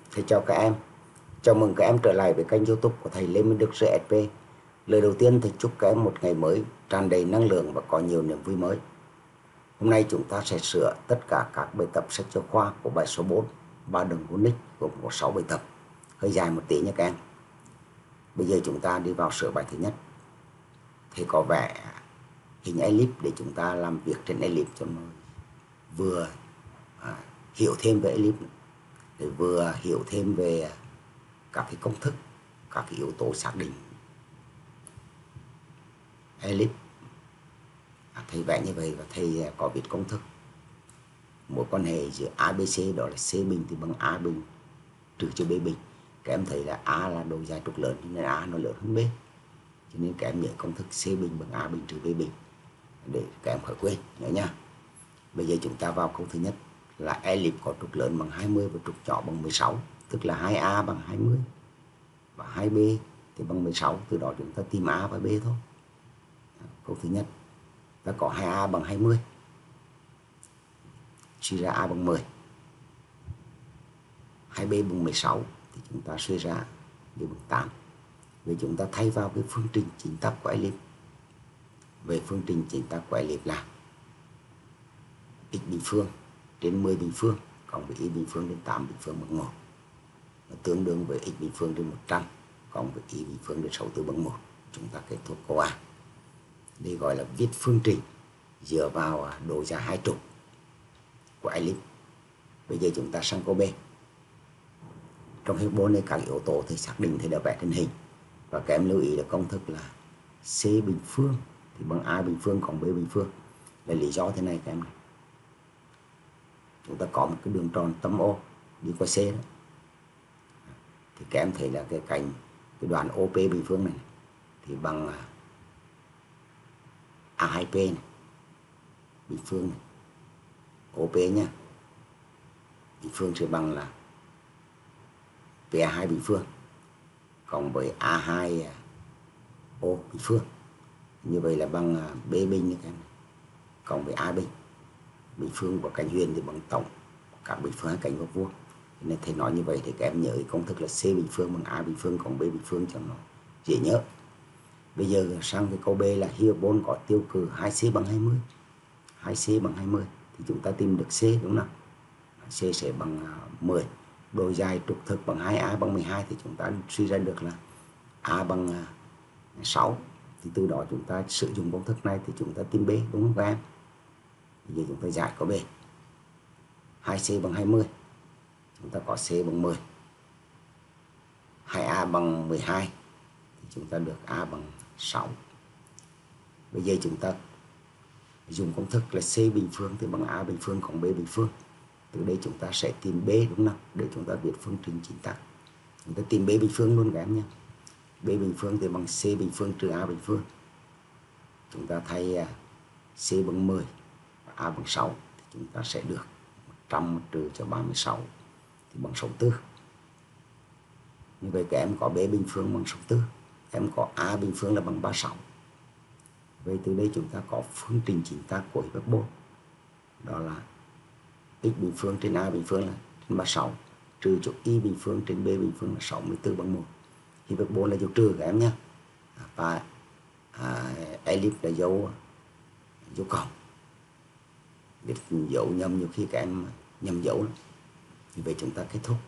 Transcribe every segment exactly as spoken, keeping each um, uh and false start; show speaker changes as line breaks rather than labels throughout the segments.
Thầy chào các em, chào mừng các em trở lại với kênh YouTube của thầy Lê Minh Đức giê ét pê. Lời đầu tiên thầy chúc các em một ngày mới tràn đầy năng lượng và có nhiều niềm vui mới. Hôm nay chúng ta sẽ sửa tất cả các bài tập sách giáo khoa của bài số bốn, ba đường Runic gồm có sáu bài tập, hơi dài một tí nha các em. Bây giờ chúng ta đi vào sửa bài thứ nhất. Thầy có vẽ hình elip để chúng ta làm việc trên elip cho nó vừa à, hiểu thêm về elip, để vừa hiểu thêm về các cái công thức, các cái yếu tố xác định elip. À, thầy vẽ như vậy và thầy có viết công thức mối quan hệ giữa a bê xê, đó là C bình thì bằng A bình trừ cho B bình. Các em thấy là A là độ dài trục lớn nên A nó lớn hơn B, cho nên các em nhớ công thức C bình bằng A bình trừ B bình để các em khỏi quên, nhớ nha. Bây giờ chúng ta vào câu thứ nhất là elip có trục lớn bằng hai mươi và trục nhỏ bằng mười sáu, tức là hai A bằng hai mươi và hai B thì bằng mười sáu. Từ đó chúng ta tìm A và B thôi. Câu thứ nhất ta có hai A bằng hai mươi, suy ra A bằng mười, hai B bằng mười sáu thì chúng ta suy ra B bằng tám. Vậy chúng ta thay vào cái phương trình chính tắc của elip. Về phương trình chính tắc của elip là x bình phương trên mười bình phương cộng với y bình phương trên tám bình phương bằng một, nó tương đương với x bình phương trên một trăm cộng với y bình phương trên sáu mươi tư bằng một. Chúng ta kết thúc câu A. Đây gọi là viết phương trình dựa vào độ dài hai trục của elip. Bây giờ chúng ta sang câu B. Trong hình bốn này các yếu tố thì xác định thì đã vẽ trên hình, và các em lưu ý là công thức là C bình phương thì bằng A bình phương cộng B bình phương. Là lý do thế này các em này. Chúng ta có một cái đường tròn tâm O đi qua C đó, thì các em thấy là cái cạnh cái đoạn ô pê bình phương này thì bằng A hai P này, bình phương này, ô pê nhá, bình phương sẽ bằng là pê a hai bình phương cộng với A hai O bình phương. Như vậy là bằng B bình này các em, cộng với A bình. Bình phương của cạnh huyền thì bằng tổng các bình phương hai cạnh góc vuông. Nên thầy nói như vậy thì các em nhớ công thức là C bình phương bằng A bình phương cộng B bình phương cho nó dễ nhớ. Bây giờ sang cái câu B là hyperbol có tiêu cự hai C bằng hai mươi. hai C bằng hai mươi thì chúng ta tìm được C đúng không? C sẽ bằng mười. Độ dài trục thực bằng hai A bằng mười hai thì chúng ta suy ra được là A bằng sáu. Thì từ đó chúng ta sử dụng công thức này thì chúng ta tìm B đúng không các em? Bây giờ chúng ta giải câu B. hai C bằng hai mươi. Chúng ta có C bằng mười. hai A bằng mười hai thì chúng ta được A bằng sáu. Bây giờ chúng ta dùng công thức là C bình phương thì bằng A bình phương cộng B bình phương. Từ đây chúng ta sẽ tìm B đúng không? Để chúng ta viết phương trình chính tắc. Chúng ta tìm B bình phương luôn các em nhé. B bình phương thì bằng C bình phương trừ A bình phương. Chúng ta thay C bằng mười và A bằng sáu thì chúng ta sẽ được một trăm trừ cho ba mươi sáu thì bằng sáu mươi tư. Như vậy các em có B bình phương bằng sáu mươi tư, em có A bình phương là bằng ba mươi sáu. Vậy từ đây chúng ta có phương trình chính tắc của hyperbol. Đó là x bình phương trên A bình phương là trên ba mươi sáu trừ cho y bình phương trên B bình phương là sáu mươi tư bằng một. Hyperbol là dấu trừ các em nhé. Và à, elip là dấu dấu cộng. Biết dấu nhầm nhiều khi các em nhầm dấu lắm. Như vậy chúng ta kết thúc.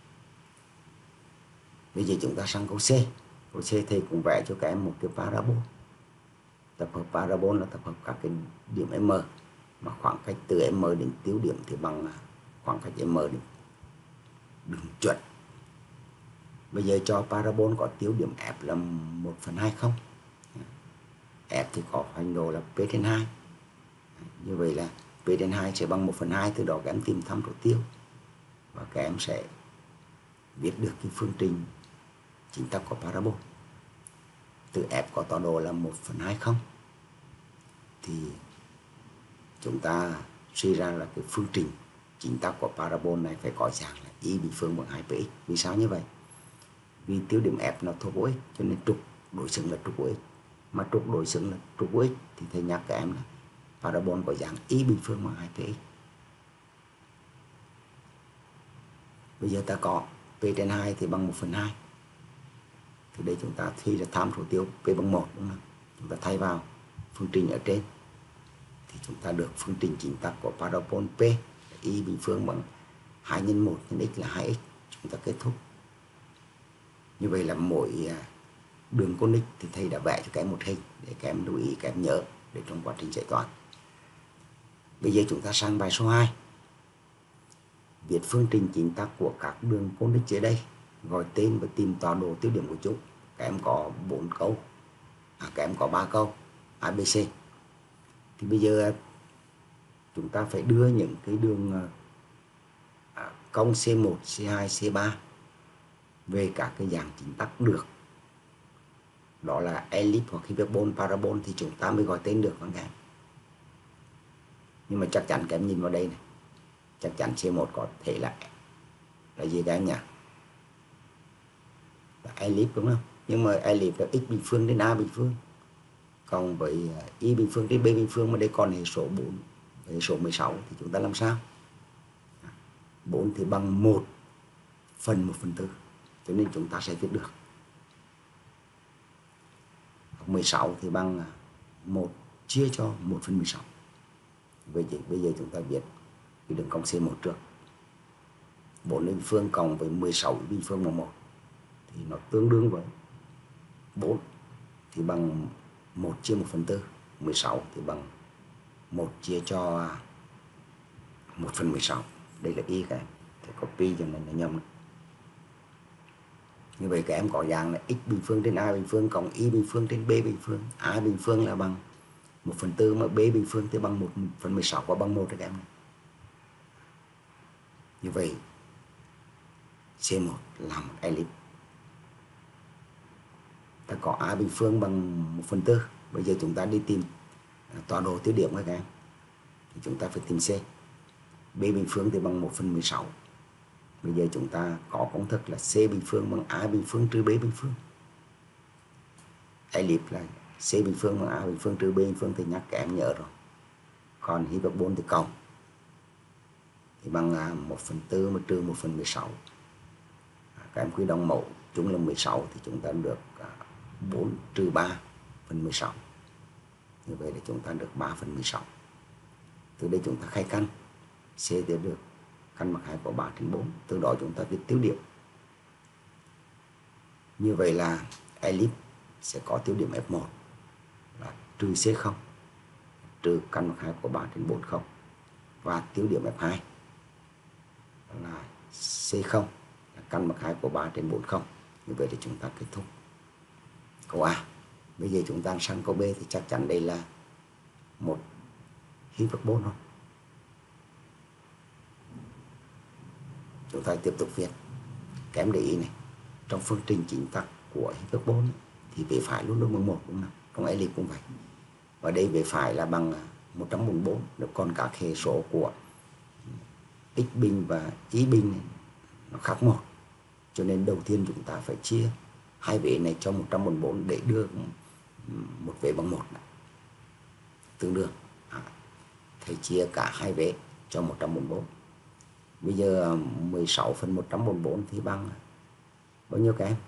Bây giờ chúng ta sang câu C. Câu C thầy cũng vẽ cho các em một cái parabol. Tập hợp parabol là tập hợp các cái điểm M, mà khoảng cách từ M đến tiêu điểm thì bằng khoảng cách M đến đường chuẩn. Bây giờ cho parabol có tiêu điểm F là một phần hai không. F thì có hoành độ là P trên hai. Như vậy là P trên hai sẽ bằng một phần hai, từ đó các em tìm thăm độ tiêu. Và các em sẽ viết được cái phương trình chính tắc của parabol. Từ F có tọa độ là một phần hai không thì chúng ta suy ra là cái phương trình chính tắc của parabol này phải có dạng là y bình phương bằng hai px. Vì sao như vậy? Vì tiêu điểm F nó thuộc của x, cho nên trục đối xứng là trục của x. Mà trục đối xứng là trục của x thì thầy nhắc các em là parabol có dạng y bình phương bằng hai px. Bây giờ ta có P trên hai thì bằng một phần hai. Thì đây chúng ta thi là tham số tiêu P bằng một, đúng không? Chúng ta thay vào phương trình ở trên thì chúng ta được phương trình chính tắc của parabol P, y bình phương bằng hai nhân một nhân x là hai x. Chúng ta kết thúc. Như vậy là mỗi đường conic thì thầy đã vẽ cho các em một hình để các em lưu ý, các em nhớ để trong quá trình giải toán. Bây giờ chúng ta sang bài số hai. Viết phương trình chính tắc của các đường conic dưới đây, gọi tên và tìm tọa độ tiêu điểm của chúng. Các em có bốn câu, à, các em có ba câu a bê xê. Thì bây giờ chúng ta phải đưa những cái đường à, cong xê một, xê hai, xê ba về các cái dạng chính tắc được. Đó là elip hoặc hyperbol, parabol thì chúng ta mới gọi tên được các em. Nhưng mà chắc chắn các em nhìn vào đây này, chắc chắn xê một có thể là là gì các em nhỉ? Là elip đúng không? Nhưng mà elip là x bình phương đến a bình phương, còn với y bình phương đến b bình phương, mà đây còn hệ số bốn, hệ số mười sáu thì chúng ta làm sao? bốn thì bằng một phần một phần tư, cho nên chúng ta sẽ viết được. mười sáu thì bằng một chia cho một phần mười sáu. Vậy thì bây giờ chúng ta viết cái đường cong xê một trước. bốn bình phương cộng với mười sáu bình phương bằng một thì nó tương đương với bốn thì bằng một chia một phần tư, mười sáu thì bằng một chia cho một phần mười sáu. Đây là y các em, thì copy cho nên là nhầm. Như vậy các em có dạng là x bình phương trên a bình phương cộng y bình phương trên b bình phương. A bình phương là bằng một phần tư, mà b bình phương thì bằng một phần mười sáu, và bằng một các em này. Như vậy xê một là một elip. Ta có a bình phương bằng một phần tư. Bây giờ chúng ta đi tìm tọa độ tiêu điểm các em. Thì chúng ta phải tìm C. B bình phương thì bằng một phần mười sáu. Bây giờ chúng ta có công thức là C bình phương bằng A bình phương trừ B bình phương. Elip là C bình phương bằng A bình phương trừ B bình phương thì nhắc các em nhớ rồi. Còn hyperbol thì cộng thì bằng một phần tư mà trừ một phần mười sáu. Các em quy đồng mẫu chúng là mười sáu thì chúng ta được bốn trừ ba phần mười sáu. Như vậy là chúng ta được ba phần mười sáu. Từ đây chúng ta khai căn. C thì được căn bậc hai của ba trên bốn. Từ đó chúng ta viết tiêu điểm. Như vậy là elip sẽ có tiêu điểm F một là trừ C không, trừ căn bậc hai của ba trên bốn không. Và tiêu điểm F hai là C không, là căn bậc hai của ba trên bốn không. Như vậy thì chúng ta kết thúc câu A. Bây giờ chúng ta sang câu B thì chắc chắn đây là một hyperbol thôi. Chúng ta tiếp tục viết. Các em để ý này, trong phương trình chính tắc của hyperbol thì về phải luôn luôn bằng một, đúng không? Trong elip cũng vậy. Và đây về phải là bằng một trăm bốn mươi bốn. Nếu còn các hệ số của x bình và y bình này, nó khác một. Cho nên đầu tiên chúng ta phải chia hai vế này cho một trăm bốn mươi bốn để đưa một vế bằng một này. Tương đương. À, thầy chia cả hai vế cho một trăm bốn mươi bốn. Bây giờ mười sáu phần một trăm bốn mươi bốn thì bằng bao nhiêu các em?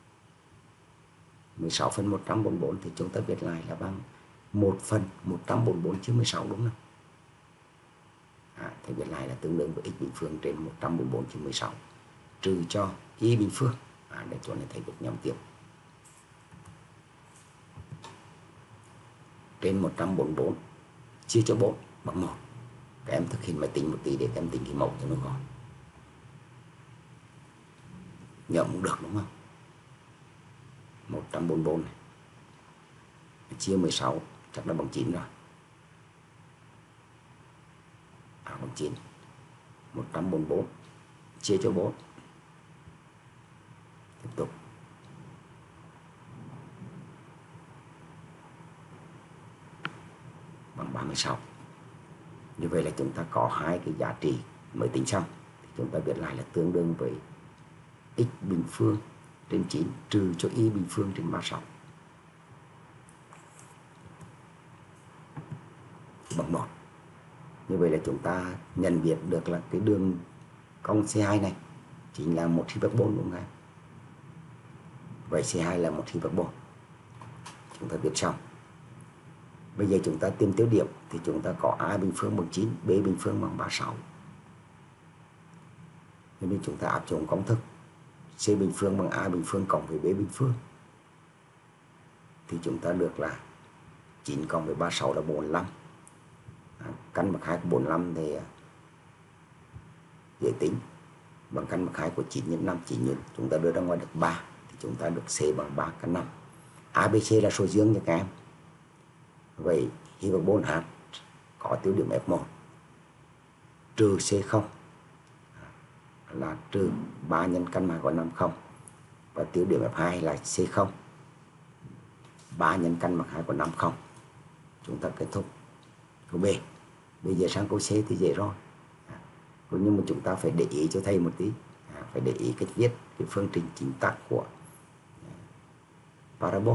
mười sáu phần một trăm bốn mươi bốn thì chúng ta viết lại là bằng một phần một trăm bốn mươi bốn chia mười sáu, đúng không? À, thầy viết lại là tương đương với x bình phương trên một trăm bốn mươi bốn chia mười sáu trừ cho y bình phương. À, để chỗ này thầy viết nhầm tiếp. Trên một trăm bốn mươi bốn chia cho bốn bằng một. Các em thực hiện máy tính một tí để các em tính cái mẫu cho nó gọn. Nhầm cũng được, đúng không? một trăm bốn mươi bốn này chia mười sáu chắc là bằng chín rồi. À, bằng chín. một trăm bốn mươi bốn chia cho bốn. Tiếp tục. Bằng ba mươi sáu. Như vậy là chúng ta có hai cái giá trị mới tính xong. Thì chúng ta viết lại là tương đương với x bình phương trên chín trừ cho y bình phương trên ba mươi sáu bằng một. Như vậy là chúng ta nhận biết được là cái đường cong xê hai này chính là một hyperbol đúng không? Vậy xê hai là một hyperbol. Chúng ta viết xong. Bây giờ chúng ta tìm tiêu điểm thì chúng ta có A bình phương bằng chín, B bình phương bằng ba mươi sáu. Nên chúng ta áp dụng công thức C bình phương bằng A bình phương cộng với B bình phương. Thì chúng ta được là chín cộng với ba mươi sáu là bốn mươi lăm. À, căn bậc hai của bốn mươi lăm thì dễ tính. Bằng căn bậc hai của chín nhân năm, chín nhân chúng ta đưa ra ngoài được ba. Thì chúng ta được C bằng ba căn năm. a bê xê là số dương nha các em. Vậy hyperbol H có tiêu điểm F một trừ C không là trừ ba nhân căn hai của năm không. Và tiêu điểm F hai là C không ba nhân căn bậc hai của năm không. Chúng ta kết thúc câu B. Bây giờ sang câu C thì dễ rồi. Nhưng mà chúng ta phải để ý cho thầy một tí. Phải để ý cách viết cái phương trình chính tắc của parabol.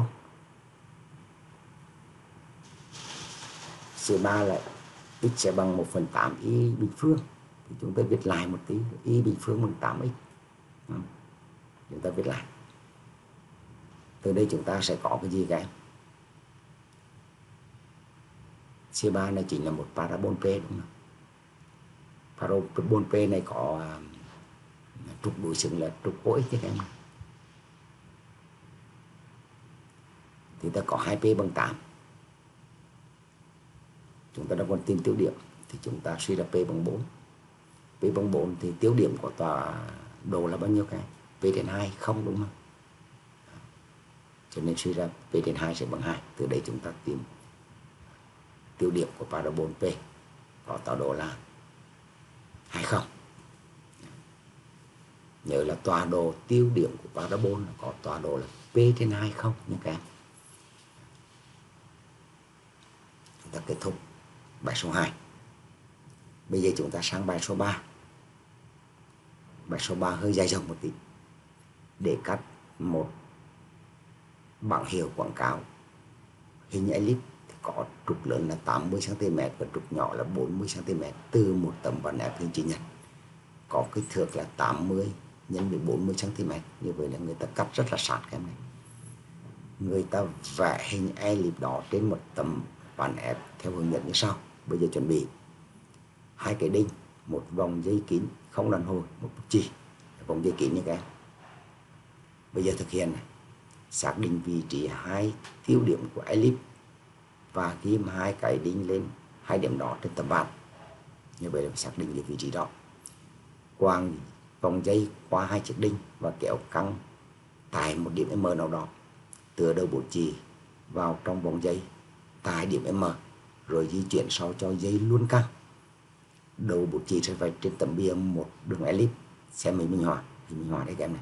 C ba là x sẽ bằng một phần tám y bình phương. Thì chúng ta viết lại một tí. Y bình phương bằng tám x. Chúng ta viết lại. Từ đây chúng ta sẽ có cái gì các em? C ba này chính là một parabol P đúng không? Parabol P này có trục đối xứng là trục O X các em. Thì ta có hai P bằng tám. Chúng ta đã còn tìm tiêu điểm thì chúng ta suy ra P bằng bốn. P bằng bốn thì tiêu điểm của tọa độ là bao nhiêu cái? P trên hai không đúng không? Cho nên suy ra P trên hai sẽ bằng hai. Từ đây chúng ta tìm tiêu điểm của parabol P có tọa độ là hai không. Nhớ là tọa độ tiêu điểm của parabol có tọa độ là P trên hai không nha các em. Chúng ta kết thúc bài số hai. Bây giờ chúng ta sang bài số ba. Bài số ba hơi dài dòng một tí. Để cắt một bảng hiệu quảng cáo hình elip thì có trục lớn là tám mươi xăng ti mét và trục nhỏ là bốn mươi xăng ti mét từ một tấm ván ép hình chữ nhật có kích thước là tám mươi nhân với bốn mươi xăng ti mét. Như vậy là người ta cắt rất là sát cái này. Người ta vẽ hình elip đó trên một tấm ván ép theo hướng dẫn như sau. Bây giờ chuẩn bị hai cái đinh, một vòng dây kín không đàn hồi, một bút chì, vòng dây kín như các em. Bây giờ thực hiện này. Xác định vị trí hai tiêu điểm của elip và ghim hai cái đinh lên hai điểm đó trên tấm ván. Như vậy là phải xác định được vị trí đó. Quàng vòng dây qua hai chiếc đinh và kéo căng tại một điểm M nào đó. Tựa đầu bút chì vào trong vòng dây tại điểm M rồi di chuyển sao cho dây luôn căng. Đầu bút chì sẽ phải trên tấm bia một đường elip. Xem mình minh họa, thì minh họa đây các em này.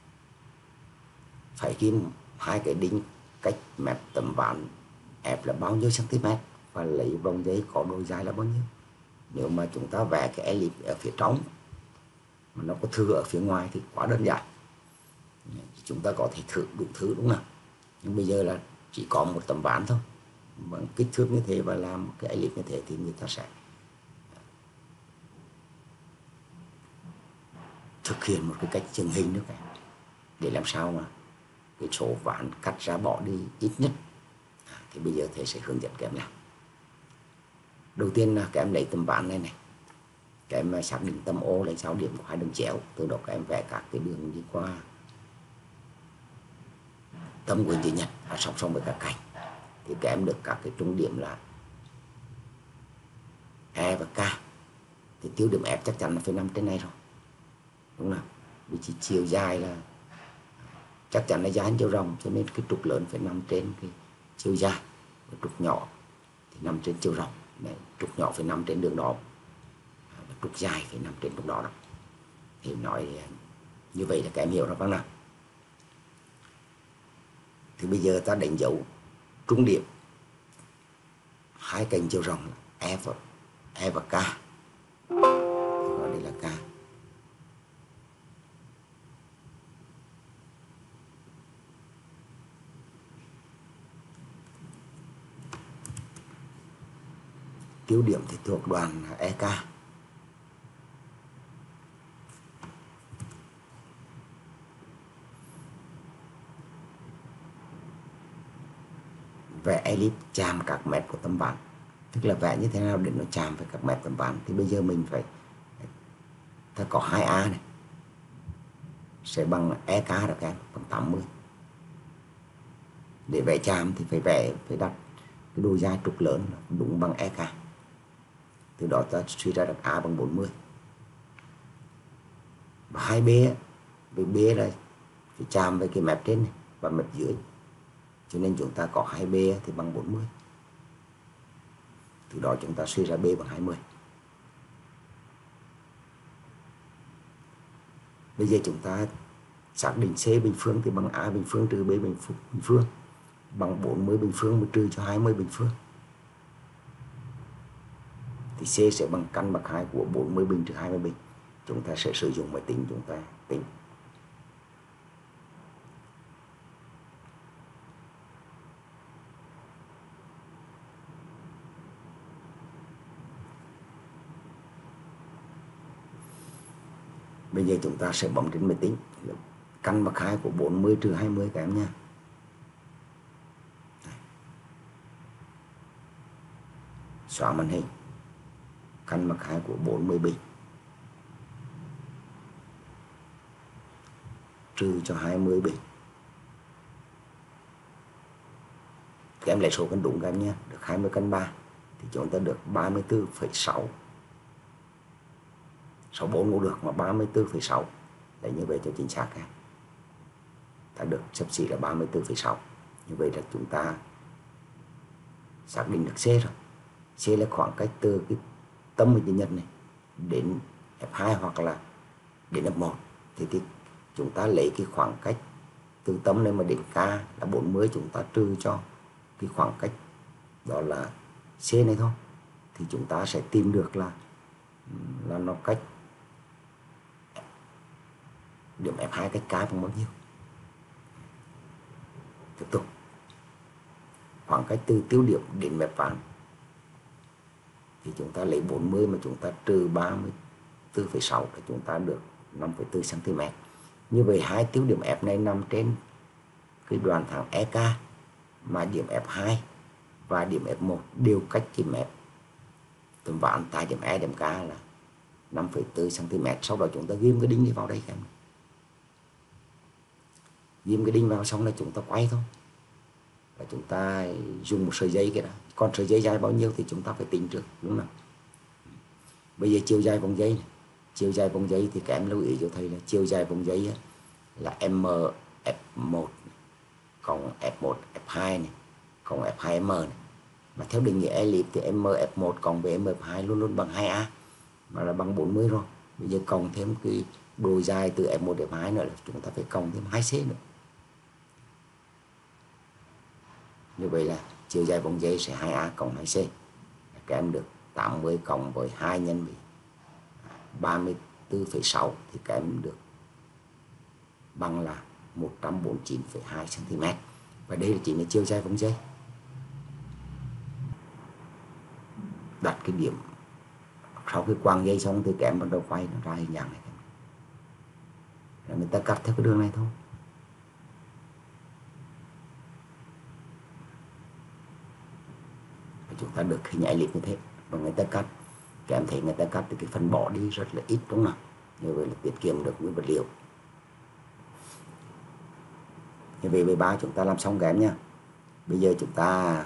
Phải ghim hai cái đinh cách mép tấm ván ép là bao nhiêu cm và lấy vòng dây có độ dài là bao nhiêu. Nếu mà chúng ta vẽ cái elip ở phía trong mà nó có thừa ở phía ngoài thì quá đơn giản. Chúng ta có thể thử đủ thứ đúng không? Nhưng bây giờ là chỉ có một tấm ván thôi. Bằng kích thước như thế và làm cái elip như thế thì người ta sẽ thực hiện một cái cách chừng hình nữa cả. Để làm sao mà cái số ván cắt ra bỏ đi ít nhất. À, thì bây giờ thầy sẽ hướng dẫn các em làm. Đầu tiên là các em lấy tấm ván này này. Các em xác định tấm O lấy sáu điểm của hai đường chéo. Từ đó các em vẽ các cái đường đi qua tấm của chữ nhật và song song với các cạnh. Thì các em được các cái trung điểm là E và K. Thì tiêu điểm F chắc chắn là phải nằm trên này rồi. Đúng không? Vì chỉ chiều dài là chắc chắn là dài hơn chiều rộng, cho nên cái trục lớn phải nằm trên cái chiều dài, và trục nhỏ thì nằm trên chiều rộng. Đấy, trục nhỏ phải nằm trên đường đó, và trục dài phải nằm trên trục đó đó. Thì nói như vậy là các em hiểu rồi không nào? Thì bây giờ ta đánh dấu trung điểm hai cạnh chiều rộng là E và, E và K. Gọi đây là K. Tiêu điểm thì thuộc đoàn E K. vẽ elip chạm các mép của tấm ván, tức là vẽ như thế nào để nó chạm với các mép tấm ván. Thì bây giờ mình phải ta có hai a này sẽ bằng e k được em, bằng tám mươi. Để vẽ chạm thì phải vẽ phải đặt cái độ dài trục lớn đúng bằng e k. Từ đó ta suy ra được a bằng bốn mươi. Và hai b với b là phải chạm với cái mép trên này và mép dưới, cho nên chúng ta có hai b thì bằng bốn mươi. Từ đó chúng ta suy ra b bằng hai mươi. Bây giờ chúng ta xác định c bình phương thì bằng a bình phương trừ b bình phương bằng bốn mươi bình phương mà trừ cho hai mươi bình phương. Thì c sẽ bằng căn bậc hai của bốn mươi bình trừ hai mươi bình. Chúng ta sẽ sử dụng máy tính chúng ta tính. Bây giờ chúng ta sẽ bấm trên máy tính căn bậc hai của bốn mươi trừ hai mươi các em nha. Xóa màn hình. Căn bậc hai của bốn mươi bình trừ cho hai mươi bình. Các em lấy số cân đúng các em nhé. Được hai mươi căn ba thì chúng ta được ba mươi tư phẩy sáu. sáu mươi bốn cũng được mà ba mươi tư phẩy sáu. Đấy, như vậy cho chính xác em. Ta được xấp xỉ là ba mươi tư phẩy sáu. Như vậy là chúng ta xác định được C rồi. C là khoảng cách từ cái tâm của chữ nhật này đến F hai hoặc là đến F một. Thì, thì chúng ta lấy cái khoảng cách từ tâm này mà đến K là bốn mươi, chúng ta trừ cho cái khoảng cách đó là C này thôi. Thì chúng ta sẽ tìm được là là nó cách điểm F hai cách K bằng bao nhiêu. Tiếp tục. Khoảng cách từ tiêu điểm đến mép ván thì chúng ta lấy bốn mươi mà chúng ta trừ ba mươi tư phẩy sáu thì chúng ta được năm phẩy bốn xăng ti mét. Như vậy hai tiêu điểm F này nằm trên cái đoạn thẳng e ca mà điểm F hai và điểm F một đều cách chỉ mép tấm ván tại điểm E điểm K là năm phẩy bốn xăng ti mét. Sau đó chúng ta ghim cái đinh đi vào đây các em. Ghim cái đinh vào xong là chúng ta quay thôi. Và chúng ta dùng một sợi dây cái đó. Còn sợi dây dài bao nhiêu thì chúng ta phải tính trước, đúng không? Bây giờ chiều dài vòng dây này. Chiều dài vòng dây thì các em lưu ý cho thầy là chiều dài vòng dây là M F một cộng F một F hai này cộng F hai M này. Mà theo định nghĩa elip thì M F một cộng với M F hai luôn luôn bằng hai A mà là bằng bốn mươi rồi. Bây giờ cộng thêm cái độ dài từ F một F hai nữa là chúng ta phải cộng thêm hai C nữa. Như vậy là chiều dài vòng dây sẽ hai A cộng hai C. Các em được tám mươi cộng với hai nhân với ba mươi tư phẩy sáu thì các em được bằng là một trăm bốn mươi chín phẩy hai xăng ti mét. Và đây là chính là chiều dài vòng dây. Đặt cái điểm sau khi quăng dây xong thì các em bắt đầu quay nó ra hình dạng này. Rồi người ta cắt theo cái đường này thôi. Chúng ta được hình elip như thế. Và người ta cắt, các em thấy người ta cắt thì cái phần bỏ đi rất là ít, đúng không? Như vậy là tiết kiệm được nguyên vật liệu. Như vậy về ba chúng ta làm xong các em nha. Bây giờ chúng ta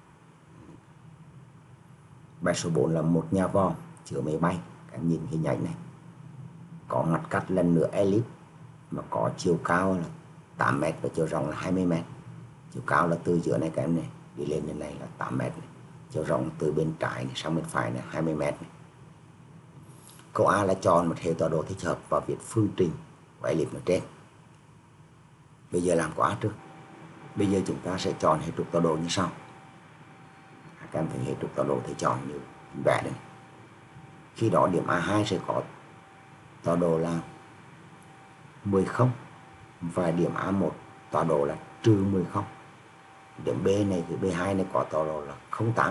bài số bốn là một nhà vòm chứa máy bay. Các em nhìn hình ảnh này. Có mặt cắt lần nữa elip mà có chiều cao là tám mét và chiều rộng là hai mươi mét. Chiều cao là từ giữa này các em này đi lên đến này là tám mét này. Chiều rộng từ bên trái này sang bên phải là hai mươi mét này. Câu A là chọn một hệ tọa độ thích hợp và viết phương trình của elip ở trên. Bây giờ làm câu A trước. Bây giờ chúng ta sẽ chọn hệ trục tọa độ như sau. Các em thấy hệ trục tọa độ thì chọn như vẽ đây. Khi đó điểm A hai sẽ có tọa độ là mười không và điểm A một tọa độ là trừ mười không. Điểm B này thì B hai này có tọa độ là không tám.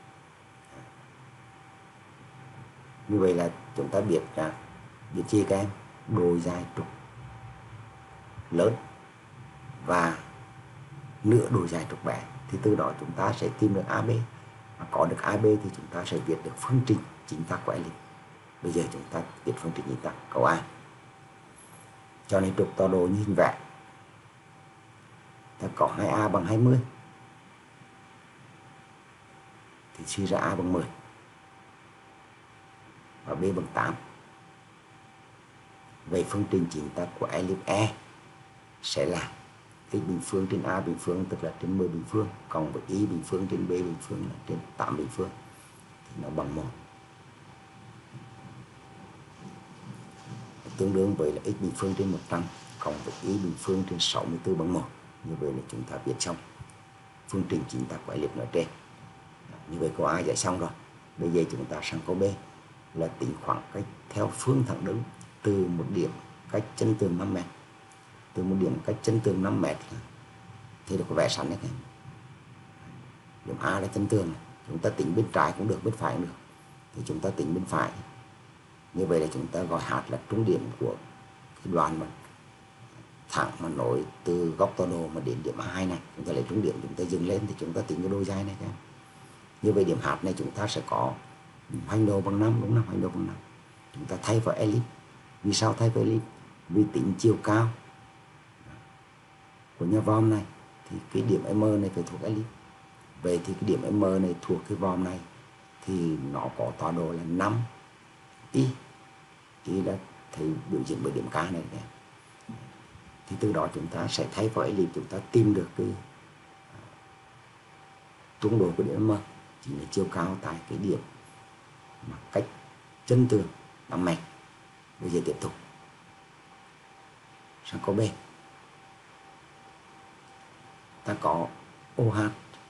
Như vậy là chúng ta biết là biết chi các em? Độ dài trục lớn và nửa độ dài trục bé. thì từ đó chúng ta sẽ tìm được a bê. Và có được a bê thì chúng ta sẽ viết được phương trình chính tắc của elip. Bây giờ chúng ta viết phương trình chính tắc câu A. Cho nên trục tọa độ như hình vẽ. Ta có hai a bằng hai mươi thì suy ra a bằng mười và b bằng tám. Vậy phương trình chính tắc của elip E sẽ là x bình phương trên a bình phương, tức là trên mười bình phương, cộng với y bình phương trên b bình phương là trên tám bình phương, thì nó bằng một. Tương đương với là x bình phương trên một trăm cộng với y bình phương trên sáu mươi tư bằng một. Như vậy là chúng ta viết xong phương trình chính tắc của elip nói trên. Như vậy câu A giải xong rồi. Bây giờ chúng ta sang câu B là tính khoảng cách theo phương thẳng đứng từ một điểm cách chân tường năm mét. Từ một điểm cách chân tường năm mét thì được có vẽ sẵn đấy. Điểm A là chân tường, chúng ta tính bên trái cũng được, bên phải cũng được. Thì chúng ta tính bên phải. Như vậy là chúng ta gọi H là trung điểm của cái đoạn mà thẳng mà nối từ góc tọa độ mà đến điểm A hai này. Chúng ta lấy trung điểm, chúng ta dừng lên thì chúng ta tính cái đôi dài này. Như vậy điểm H này chúng ta sẽ có hành độ bằng năm, đúng không? Hành độ bằng năm. Chúng ta thay vào elip. Vì sao thay vào elip? Vì tính chiều cao của nhà vòm này thì cái điểm M này phải thuộc elip. Vậy thì cái điểm M này thuộc cái vòm này thì nó có tọa độ là năm y. Y là thấy biểu diễn bởi điểm K này. Thì từ đó chúng ta sẽ thay vào elip, chúng ta tìm được cái trung độ của điểm M, chính là chiều cao tại cái điểm mà cách chân tường năm mét. Bây giờ tiếp tục sang câu B. Ta có ô hát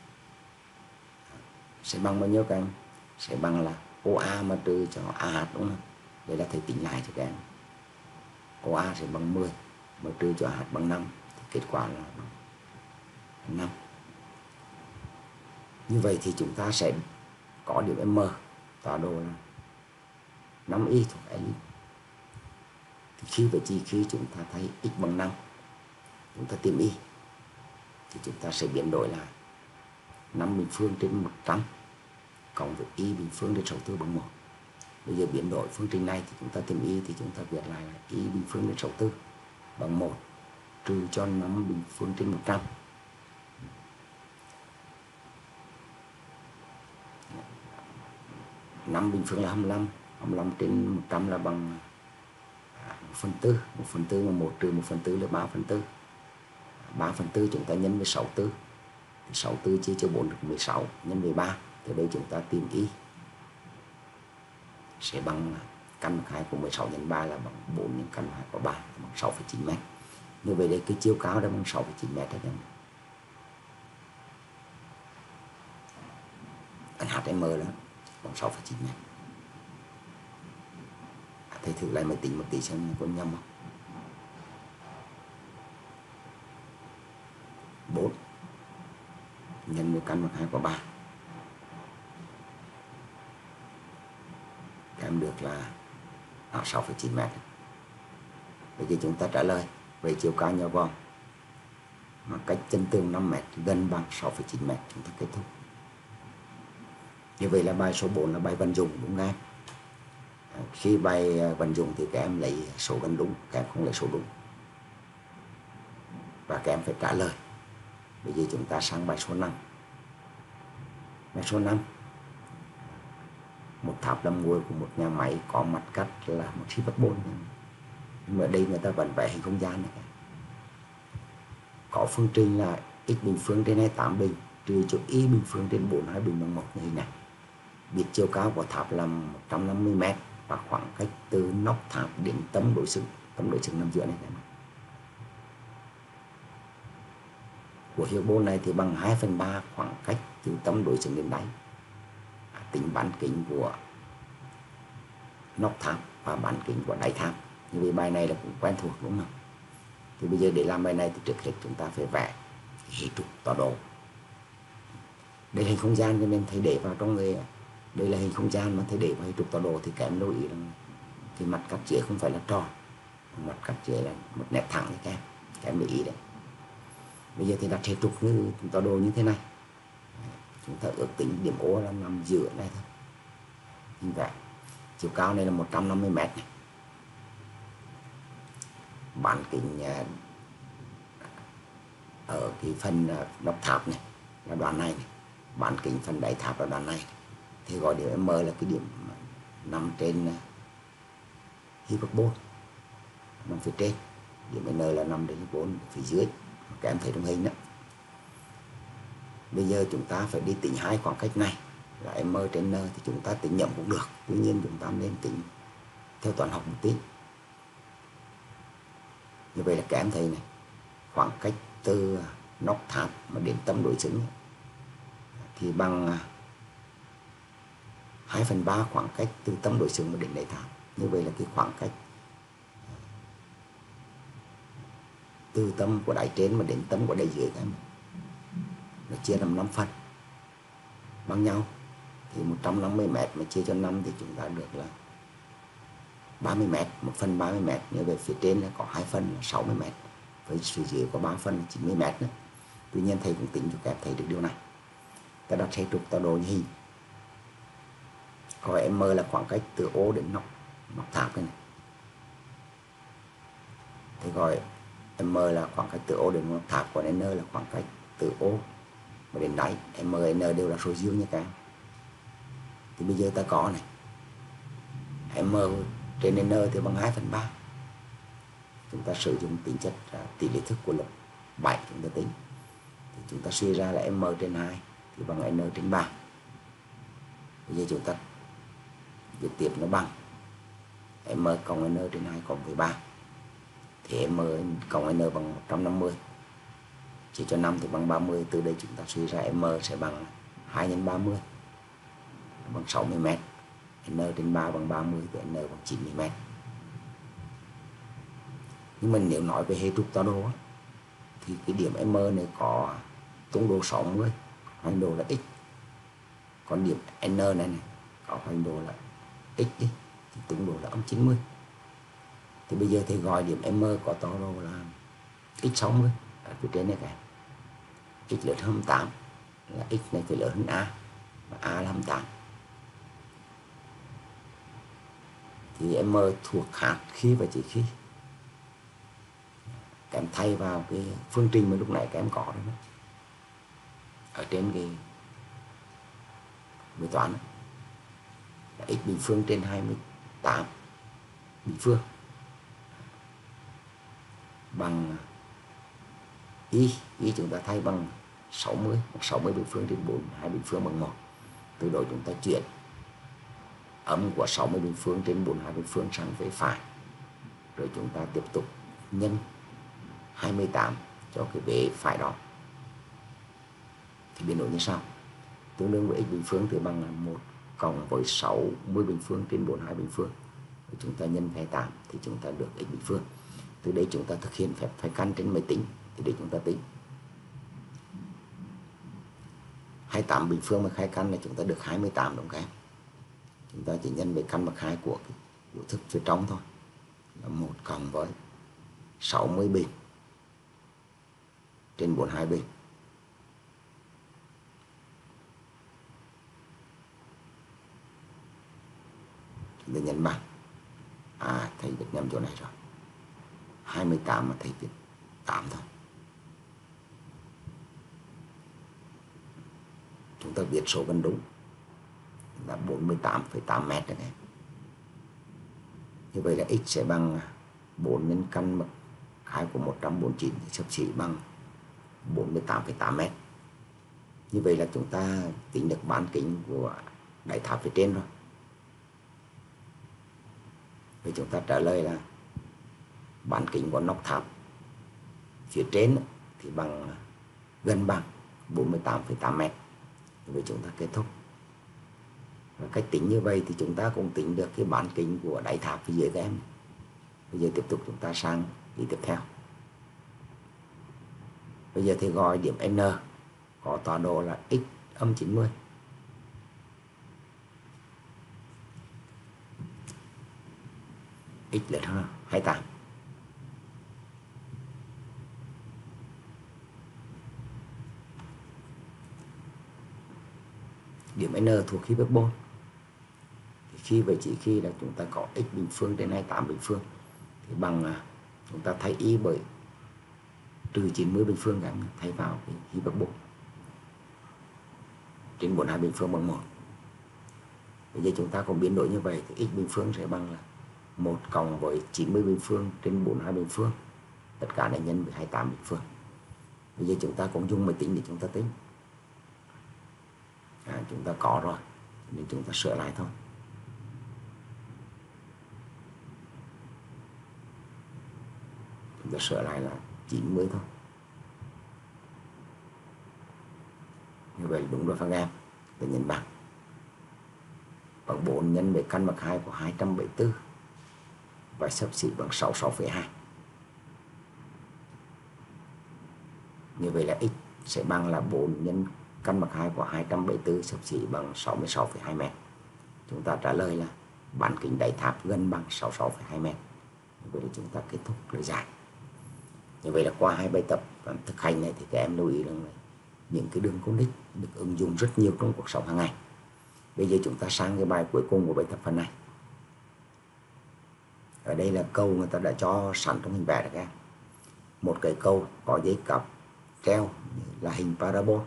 sẽ bằng bao nhiêu các em? Sẽ bằng là ô a mà trừ cho a hát, đúng không? Đây là thầy tính lại cho các em. ô a sẽ bằng mười mà trừ cho a hát bằng năm thì kết quả là bằng năm. Như vậy thì chúng ta sẽ có điểm M tọa độ là năm y thuộc elip. Thì khi và chỉ khi chúng ta thấy x bằng năm, chúng ta tìm y thì chúng ta sẽ biến đổi là năm bình phương trên một trăm cộng với y bình phương trên sáu mươi tư bằng một. Bây giờ biến đổi phương trình này thì chúng ta tìm y thì chúng ta viết lại là y bình phương trên sáu mươi tư bằng một trừ cho năm bình phương trên một trăm. năm bình phương là hai mươi lăm, hai mươi lăm trên một trăm là bằng một phần tư. một phần tư mà một trừ một phần tư là ba phần tư. ba phần tư chúng ta nhân với sáu mươi tư. sáu mươi tư chia cho bốn được mười sáu, nhân với ba. Từ đây chúng ta tìm y sẽ bằng căn bậc hai của mười sáu nhân ba là bằng bốn nhân căn bậc hai của ba, bằng sáu phẩy chín mét. Như vậy đây cái chiều cao đã bằng sáu phẩy chín mét. Căn hát em đó bằng sáu phẩy chín mét. Thầy thử lại máy tính một tí xem có nhầm không. bốn nhân với căn bậc hai của ba. Các em được là sáu phẩy chín mét. Bây giờ chúng ta trả lời về chiều cao nhà vòm mà cách chân tường năm mét gần bằng sáu phẩy chín mét. Chúng ta kết thúc. Như vậy là bài số bốn là bài vận dụng, đúng không? Khi bài vận dụng thì các em lấy số gần đúng, các em không lấy số đúng. Và các em phải trả lời. Bây giờ chúng ta sang bài số năm. Bài số năm. Một tháp làm nguội của một nhà máy có mặt cắt là một xí carbon. Nhưng mà đây người ta vẫn vẽ hình không gian này. Có phương trình là x bình phương trên hai mươi tám bình trừ cho y bình phương trên bốn mươi hai bình bằng một như hình này. Biết chiều cao của tháp là một trăm năm mươi mét và khoảng cách từ nóc tháp đến tấm đối xứng. Tấm đối xứng nằm giữa này. Của hiệu bôn này thì bằng hai phần ba khoảng cách từ tấm đối xứng đến đáy. Tính bán kính của nóc tháp và bán kính của đáy tháp. Như vậy bài này là cũng quen thuộc, đúng không? Thì bây giờ để làm bài này thì trước hết chúng ta phải vẽ hệ trục tọa độ. Đây là hình không gian cho nên thầy để vào trong người. Đây là hình không gian mà thầy để vào hệ trục tọa độ thì các em lưu ý rằng cái mặt cắt dưới không phải là tròn, mặt cắt dưới là một nét thẳng. Các em các em để ý đấy. Bây giờ thì đặt hệ trục như tọa độ như thế này. chúng ta ước tính điểm O là nằm giữa này thôi. Như vậy chiều cao này là một trăm năm mươi mét này. Bán kính ở cái phần nóc tháp này là đoạn này, này. Bán kính phần đáy tháp là đoạn này. Thì gọi điểm M là cái điểm nằm trên hyperbol, nằm phía trên. Điểm N là nằm trên hyperbol phía dưới, các em thấy trong hình đó. Bây giờ chúng ta phải đi tính hai khoảng cách này là M trên N, thì chúng ta tính nhầm cũng được, tuy nhiên chúng ta nên tính theo toán học một tí. Như vậy là các em thấy này, khoảng cách từ nóc tháp mà đến tâm đối xứng thì bằng hai phần ba khoảng cách từ tâm đối xứng mà đến đáy tháp. Như vậy là cái khoảng cách từ tâm của đáy trên mà đến tâm của đáy dưới các em nó chia làm năm phần bằng nhau. Thì một trăm năm mươi mét mà chia cho năm thì chúng ta được là ba mươi mét, một phần ba mươi mét. Như về phía trên là có hai phần là sáu mươi mét, với phía dưới có ba phần là chín mươi mét nữa. Tuy nhiên thầy cũng tính cho các em thấy được điều này. Ta đặt hệ trục tọa độ như hình. Gọi M là khoảng cách từ O đến nóc nóc tháp này, này. Thì gọi M là khoảng cách từ O đến nóc tháp, còn N là khoảng cách từ O mà đến đáy. M và N đều là số dương nha các em. Thì bây giờ ta có này, M trên N thì bằng hai phần ba. Chúng ta sử dụng tính chất tỷ lệ thức của lớp bảy chúng ta tính. Thì chúng ta suy ra là M trên hai thì bằng N trên ba. Bây giờ chúng ta viết tiếp nó bằng M cộng N trên hai cộng với ba. Thì M cộng N bằng một trăm năm mươi. Chia cho năm thì bằng ba mươi. Từ đây chúng ta suy ra M sẽ bằng hai nhân ba mươi, bằng sáu mươi mét. N trên ba bằng ba mươi thì N bằng chín mươi mét. Nhưng mà nếu nói về hệ trục tọa độ thì cái điểm M này có tung độ sáu mươi, hoành độ là x. Còn điểm N này, này có hoành độ là x đi, thì tung độ là âm chín mươi. Thì bây giờ thì gọi điểm M có tọa độ là x sáu mươi ở phía trên này cả. X lớn hơn tám là x này phải lớn hơn A, và A là hai mươi tám. Thì M thuộc hạt khi và chỉ khi. Các em thay vào cái phương trình mà lúc nãy các em có đó, ở trên cái bài toán đó, là x bình phương trên hai mươi tám bình phương bằng y. Y chúng ta thay bằng sáu mươi, sáu mươi bình phương trên bốn, hai bình phương bằng một. Từ đó chúng ta chuyển âm của sáu mươi bình phương trên bốn, hai bình phương sang phía phải. Rồi chúng ta tiếp tục nhân hai mươi tám cho cái vế phải đó. Thì biến đổi như sau. Tương đương với x bình phương thì bằng là một cộng với sáu mươi bình phương trên bốn, hai bình phương. Rồi chúng ta nhân hai mươi tám thì chúng ta được x bình phương. Từ đây chúng ta thực hiện phép phái căn trên máy tính. Thì để chúng ta tính hai mươi tám bình phương mà khai căn là chúng ta được hai mươi tám đúng không em? Chúng ta chỉ nhân với căn bậc hai của cái biểu thức phía trong thôi, là một cộng với sáu mươi bình trên bốn mươi hai bình. Chúng ta nhân bằng. À, thầy viết nhầm chỗ này rồi. hai mươi tám mà thầy viết tám thôi. Chúng ta viết số gần đúng là bốn mươi tám phẩy tám mét đấy em. Như vậy là x sẽ bằng bốn nhân căn bậc hai của một trăm bốn mươi chín thì xấp xỉ bằng bốn mươi tám phẩy tám mét. Như vậy là chúng ta tính được bán kính của đáy tháp phía trên rồi. Vậy chúng ta trả lời là bán kính của nóc tháp phía trên thì bằng gần bằng bốn mươi tám phẩy tám mét. Vậy chúng ta kết thúc. Và cách tính như vậy thì chúng ta cũng tính được cái bán kính của đáy tháp phía dưới các em. Bây giờ tiếp tục chúng ta sang đi tiếp theo. Bây giờ thì gọi điểm N có tọa độ là x âm chín mươi. X lớn hơn hai mươi tám. điểm n thuộc hyperbol. Thì khi vậy chỉ khi là chúng ta có x bình phương trên hai mươi tám bình phương thì bằng chúng ta thay y bởi trừ chín mươi bình phương, gắn thay vào cái hyperbol trên bốn mươi hai bình phương bằng một. Bây giờ chúng ta có biến đổi như vậy thì x bình phương sẽ bằng là một cộng với chín mươi bình phương trên bốn mươi hai bình phương, tất cả là nhân với hai mươi tám bình phương. Bây giờ chúng ta cũng dùng máy tính để chúng ta tính. À, chúng ta có rồi nên chúng ta sửa lại thôi. Chúng ta sửa lại là chín mươi thôi. Như vậy đúng rồi các em. Tôi nhân bằng bằng bốn nhân với căn bậc hai của hai trăm bảy mươi tư và xấp xỉ bằng sáu mươi sáu phẩy hai. Như vậy là x sẽ bằng là bốn nhân căn bậc hai của hai trăm bảy mươi tư xấp xỉ bằng sáu mươi sáu phẩy hai mét. Chúng ta trả lời là bán kính đáy tháp gần bằng sáu mươi sáu phẩy hai mét. Như vậy là chúng ta kết thúc lời giải. Như vậy là qua hai bài tập thực hành này thì các em lưu ý rằng những cái đường conic được ứng dụng rất nhiều trong cuộc sống hàng ngày. Bây giờ chúng ta sang cái bài cuối cùng của bài tập phần này. Ở đây là câu người ta đã cho sẵn trong hình vẽ được em. Một cái câu có dây cáp treo là hình parabol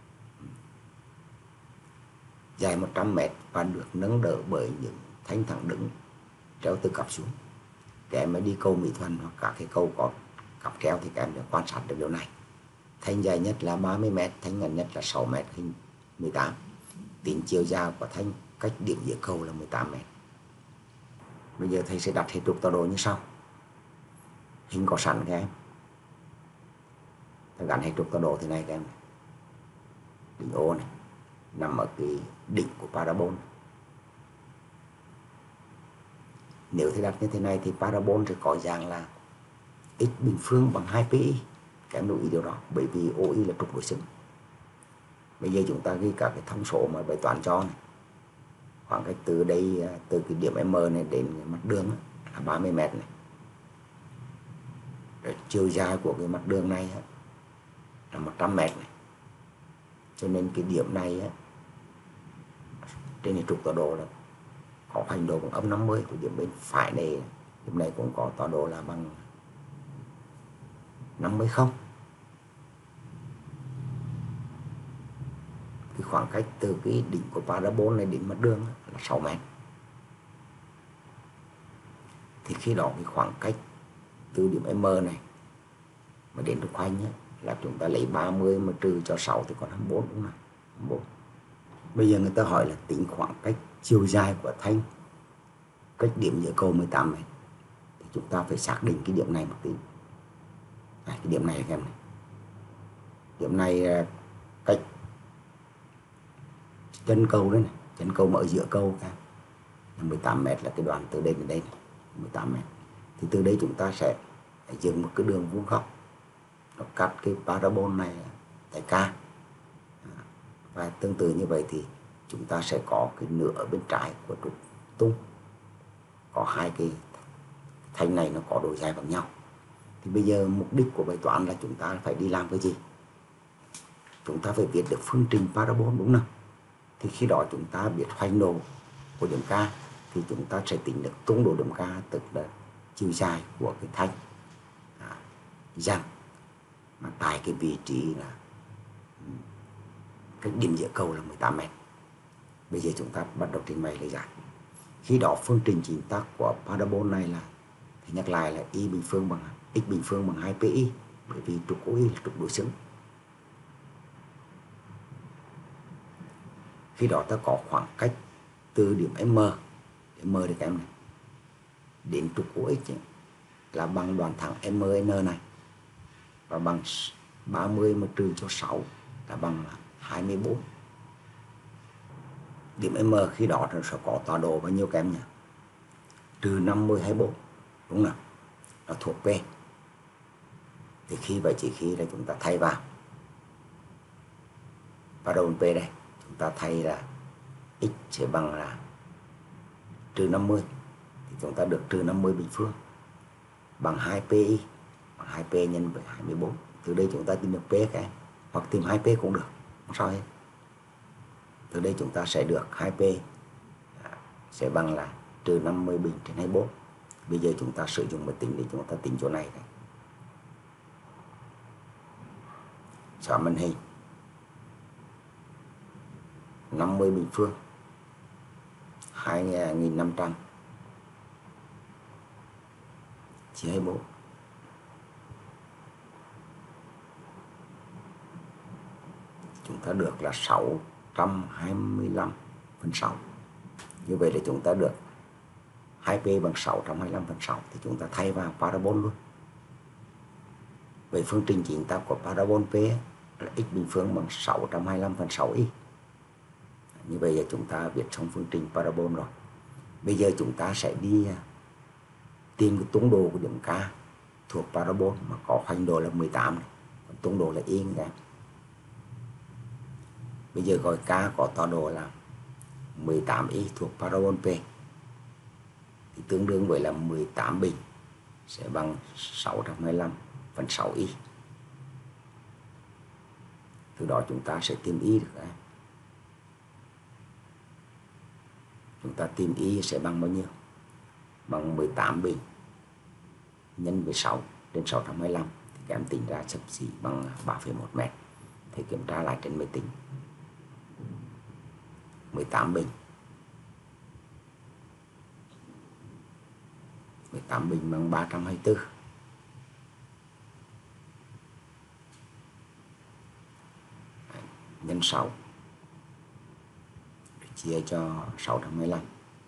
dài một trăm mét và được nâng đỡ bởi những thanh thẳng đứng treo từ cáp xuống. Các em mới đi câu mỹ thuần hoặc các cái câu có cáp treo thì các em sẽ quan sát được điều này. Thanh dài nhất là ba mươi mét, thanh ngắn nhất là sáu mét, hình mười tám. Tính chiều dài của thanh cách điểm giữa cầu là mười tám mét. Bây giờ thầy sẽ đặt hệ trục tọa độ như sau. Hình có sẵn các em. Thầy gắn hệ trục tọa độ thế này các em. Đỉnh O này nằm ở cái đỉnh của parabol. Nếu thầy đặt như thế này thì parabol sẽ có dạng là x bình phương bằng hai pi. Các em lưu ý điều đó, bởi vì o i là trục đối xứng. Bây giờ chúng ta ghi cả cái thông số mà bài toán cho này. Khoảng cách từ đây, từ cái điểm M này đến mặt đường là ba mươi mét này. Rồi chiều dài của cái mặt đường này là một trăm mét này. Cho nên cái điểm này trên cái trục tọa độ là có hành độ bằng âm năm mươi. Của điểm bên phải này, điểm này cũng có tọa độ là bằng năm mươi không. Cái khoảng cách từ cái đỉnh của parabol này đến mặt đường là sáu mét. Thì khi đó cái khoảng cách từ điểm M này mà đến trục hành là chúng ta lấy ba mươi mà trừ cho sáu thì còn hai mươi bốn, đúng không? hai mươi bốn. Bây giờ người ta hỏi là tính khoảng cách chiều dài của thanh cách điểm giữa cầu mười tám mét. Thì chúng ta phải xác định cái điểm này một tí. À, cái điểm này các em này. Điểm này cách chân cầu đấy này, chân cầu mở giữa cầu cả mười tám mét là cái đoạn từ đây đến đây này, mười tám mét. Thì từ đây chúng ta sẽ dựng một cái đường vuông góc nó cắt cái parabol này tại K. Và tương tự như vậy thì chúng ta sẽ có cái nửa ở bên trái của trục tung, có hai cái thanh này nó có độ dài bằng nhau. Thì bây giờ mục đích của bài toán là chúng ta phải đi làm cái gì? Chúng ta phải viết được phương trình parabol, đúng không? Thì khi đó chúng ta biết khoanh độ của điểm K thì chúng ta sẽ tính được tung độ điểm K, tức là chiều dài của cái thanh à, rằng mà tại cái vị trí là cái điểm giữa cầu là mười tám mét. Bây giờ chúng ta bắt đầu trình bày lời giải. Khi đó phương trình chính tắc của parabol này là, thì nhắc lại là y bình phương bằng x bình phương bằng hai pi, bởi vì trục của y là trục đối xứng. Khi đó ta có khoảng cách từ điểm M, điểm M được em này, đến trục của x ấy, là bằng đoạn thẳng em en này, và bằng ba mươi mà trừ cho sáu là bằng hai mươi bốn. Điểm M khi đó nó sẽ có tọa độ bao nhiêu các em nhỉ? Trừ năm mươi, hai mươi bốn, đúng không? Nó thuộc P. Thì khi vậy chỉ khi là chúng ta thay vào parabol P đây, chúng ta thay là x sẽ bằng là trừ năm mươi, thì chúng ta được trừ năm mươi bình phương bằng hai pi, bằng hai pi nhân với hai mươi bốn. Từ đây chúng ta tìm được P các em, hoặc tìm hai P cũng được, không sao hết. Từ đây chúng ta sẽ được hai P sẽ bằng là trừ năm mươi bình trên hai mươi bốn. Bây giờ chúng ta sử dụng máy tính để chúng ta tính chỗ này. Xóa màn hình. năm mươi bình phương hai nghìn năm trăm chia hai mươi bốn. Chúng ta được là sáu trăm hai mươi lăm phần sáu. Như vậy là chúng ta được hai P bằng sáu trăm hai mươi lăm phần sáu, thì chúng ta thay vào parabol luôn. Vậy phương trình chính tắc của parabol P là x bình phương bằng sáu trăm hai mươi lăm phần sáu y. Như vậy là chúng ta viết xong phương trình parabol rồi. Bây giờ chúng ta sẽ đi tìm cái tung độ của điểm K thuộc parabol mà có khoanh độ là mười tám này. Còn tung độ là y các em. Bây giờ gọi K có tọa độ là mười tám y thuộc parabol P, thì tương đương với là mười tám bình sẽ bằng sáu trăm hai mươi lăm phần sáu y. Từ đó chúng ta sẽ tìm y được các em. Chúng ta tìm y sẽ bằng bao nhiêu? Bằng mười tám bình nhân với sáu trên sáu trăm hai mươi lăm, thì các em tính ra xấp xỉ bằng ba phẩy một mét. Thì kiểm tra lại trên máy tính. mười tám bình. mười tám bình bằng ba trăm hai mươi tư. Nhân sáu chia cho sáu trăm hai mươi lăm.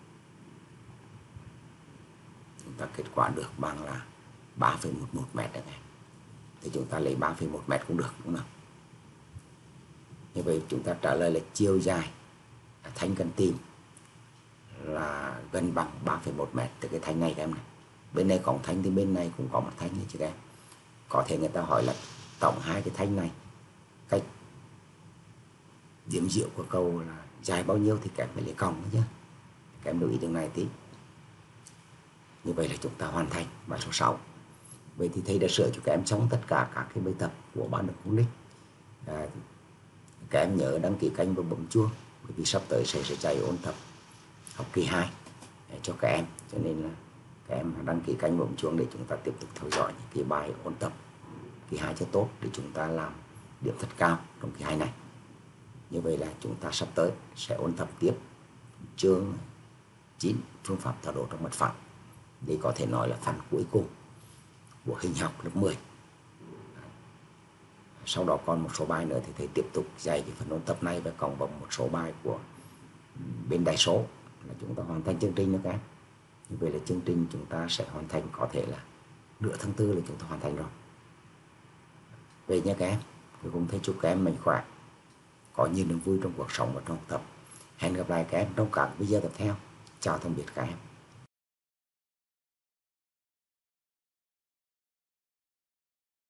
Chúng ta kết quả được bằng là ba phẩy mười một mét đấy. Thì chúng ta lấy ba phẩy một mét cũng được, đúng không? Như vậy chúng ta trả lời là chiều dài thanh cần tìm là gần bằng ba phẩy một mét từ cái thanh này các em này. Bên này có thanh thì bên này cũng có một thanh này chứ các em. Có thể người ta hỏi là tổng hai cái thanh này cách điểm diệu của câu là dài bao nhiêu, thì các em phải lấy cộng chứ. Các em lưu ý đường này tí. Như vậy là chúng ta hoàn thành bài số sáu. Vậy thì thầy đã sửa cho các em xong tất cả các cái bài tập của ban được Phunix. À, các em nhớ đăng ký kênh và bấm chuông, bởi vì sắp tới sẽ sẽ chạy ôn tập học kỳ hai cho các em, cho nên là các em đăng ký kênh và bấm chuông để chúng ta tiếp tục theo dõi những cái bài ôn tập kỳ hai cho tốt, để chúng ta làm điểm thật cao trong kỳ hai này. Như vậy là chúng ta sắp tới sẽ ôn tập tiếp chương chín phương pháp thảo độ trong mật phẳng. Đây có thể nói là phần cuối cùng của hình học lớp mười. Sau đó còn một số bài nữa thì thầy tiếp tục dạy cái phần ôn tập này, và cộng vào một số bài của bên đại số là chúng ta hoàn thành chương trình nữa các em. Như vậy là chương trình chúng ta sẽ hoàn thành có thể là nửa tháng tư là chúng ta hoàn thành rồi. Vậy nha các em, tôi cũng thấy chúc các em mạnh khỏe, có nhiều niềm vui trong cuộc sống và trong học tập. Hẹn gặp lại các em trong các video tiếp theo. Chào tạm biệt các em.